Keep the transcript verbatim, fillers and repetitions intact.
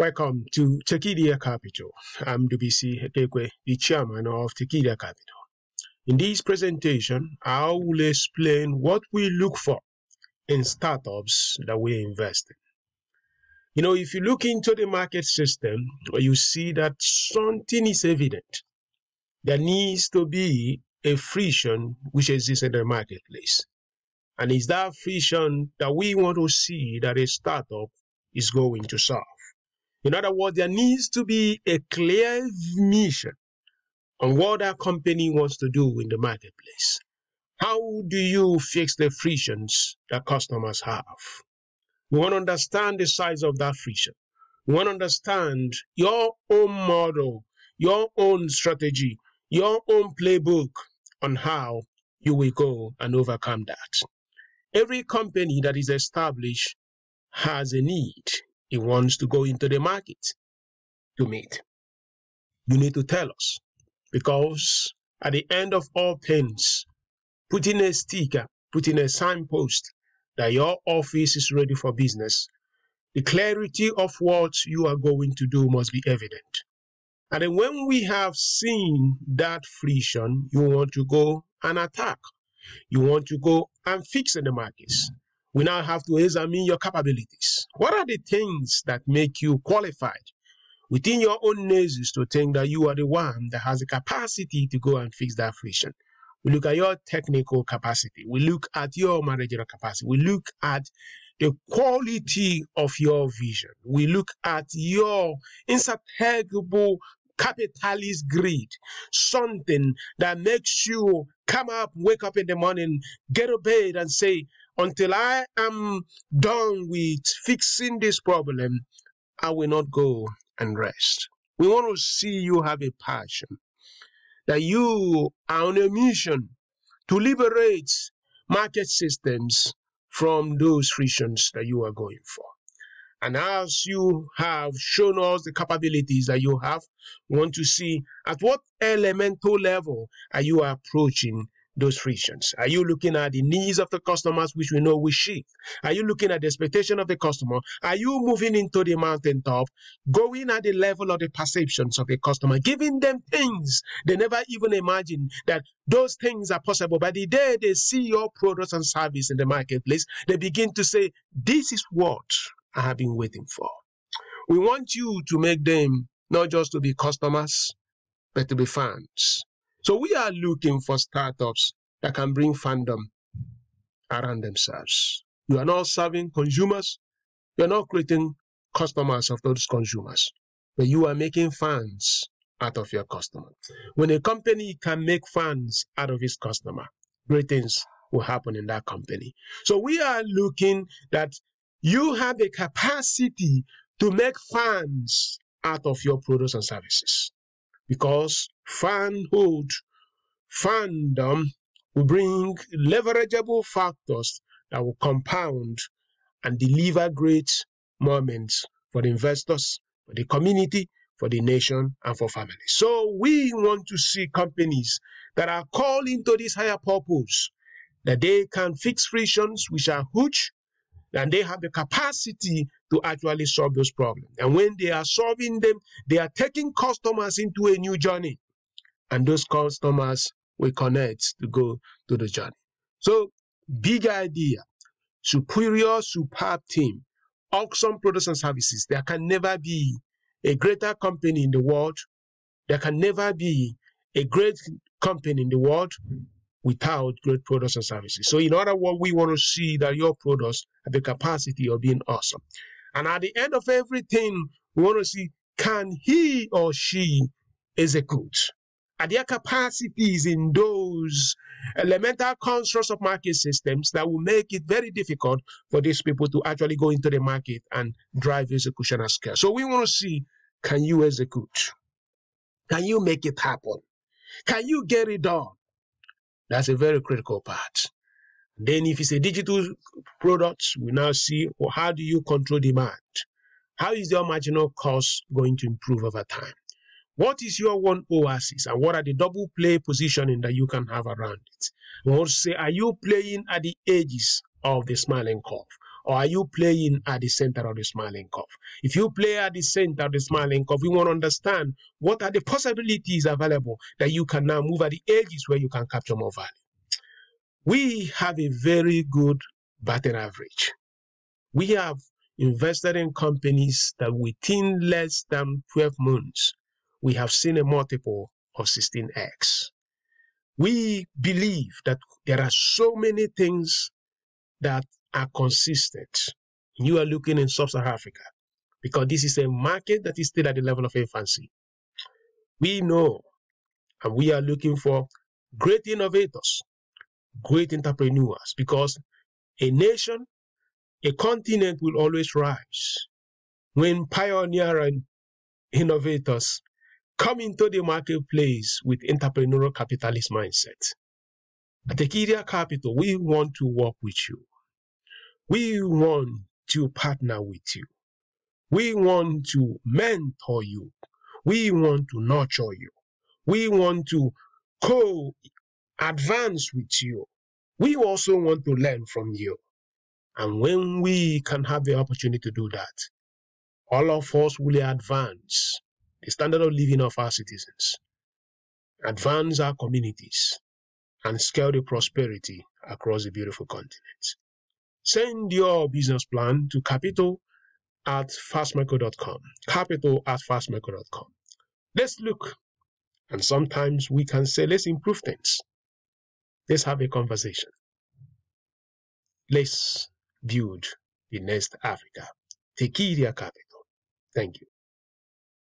Welcome to TEKEDIA Capital. I'm D B C Hekekwe, the chairman of TEKEDIA Capital. In this presentation, I will explain what we look for in startups that we invest in. You know, if you look into the market system, you see that something is evident. There needs to be a friction which exists in the marketplace. And it's that friction that we want to see that a startup is going to solve. In other words, there needs to be a clear mission on what that company wants to do in the marketplace. How do you fix the frictions that customers have? We want to understand the size of that friction. We want to understand your own model, your own strategy, your own playbook on how you will go and overcome that. Every company that is established has a need. It wants to go into the market to meet. You need to tell us, because at the end of all things, putting a sticker, putting a signpost that your office is ready for business, the clarity of what you are going to do must be evident. And then when we have seen that friction, you want to go and attack. You want to go and fix in the markets. We now have to examine your capabilities. What are the things that make you qualified within your own noses to think that you are the one that has the capacity to go and fix that friction? We look at your technical capacity. We look at your managerial capacity. We look at the quality of your vision. We look at your insatisfiable capitalist greed, something that makes you come up, wake up in the morning, get to bed and say, until I am done with fixing this problem, I will not go and rest. We want to see you have a passion, that you are on a mission to liberate market systems from those frictions that you are going for. And as you have shown us the capabilities that you have, we want to see at what elemental level are you approaching those frictions. Are you looking at the needs of the customers, which we know will shift? Are you looking at the expectation of the customer? Are you moving into the mountaintop, going at the level of the perceptions of the customer, giving them things they never even imagined that those things are possible? By the day they see your products and service in the marketplace, they begin to say, this is what I have been waiting for. We want you to make them not just to be customers, but to be fans. So we are looking for startups that can bring fandom around themselves. You are not serving consumers. You are not creating customers of those consumers, but you are making fans out of your customer. When a company can make fans out of its customer, great things will happen in that company. So we are looking that you have the capacity to make fans out of your products and services. Because fanhood, fandom will bring leverageable factors that will compound and deliver great moments for the investors, for the community, for the nation, and for families. So we want to see companies that are called into this higher purpose, that they can fix frictions which are huge, and they have the capacity to actually solve those problems. And when they are solving them, they are taking customers into a new journey. And those customers will connect to go to the journey. So, big idea, superior, superb team, awesome products and services. There can never be a greater company in the world. There can never be a great company in the world without great products and services. So in other words, we want to see that your products have the capacity of being awesome. And at the end of everything, we want to see, can he or she execute? Are there capacities in those elemental constructs of market systems that will make it very difficult for these people to actually go into the market and drive execution at scale? So we want to see, can you execute? Can you make it happen? Can you get it done? That's a very critical part. Then if it's a digital product, we now see, well, how do you control demand? How is your marginal cost going to improve over time? What is your one oasis, and what are the double play positioning that you can have around it? We want to say, are you playing at the edges of the smiling curve? Or are you playing at the center of the smiling curve? If you play at the center of the smiling curve, we want to understand what are the possibilities available that you can now move at the edges where you can capture more value. We have a very good batting average. We have invested in companies that within less than twelve months, we have seen a multiple of sixteen x. We believe that there are so many things that are consistent. You are looking in sub-Saharan Africa because this is a market that is still at the level of infancy. We know and we are looking for great innovators, great entrepreneurs, because a nation, a continent will always rise when pioneering innovators come into the marketplace with entrepreneurial capitalist mindset. At TEKEDIA Capital, we want to work with you. We want to partner with you. We want to mentor you. We want to nurture you. We want to co-advance with you. We also want to learn from you. And when we can have the opportunity to do that, all of us will advance the standard of living of our citizens, advance our communities, and scale the prosperity across the beautiful continent. Send your business plan to capital at fastmicro dot com. Capital at fastmicro dot com. Let's look. And sometimes we can say, let's improve things. Let's have a conversation. Let's build the next Africa. TEKEDIA Capital. Thank you.